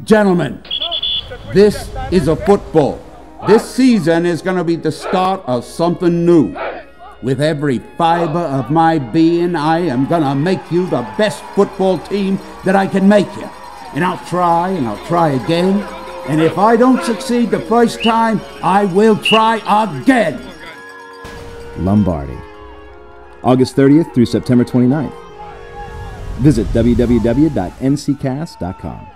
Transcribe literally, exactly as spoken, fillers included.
Gentlemen, this is a football. This season is going to be the start of something new. With every fiber of my being, I am going to make you the best football team that I can make you. And I'll try, and I'll try again. And if I don't succeed the first time, I will try again. Lombardi. August thirtieth through September twenty-ninth. Visit w w w dot n c cast dot com.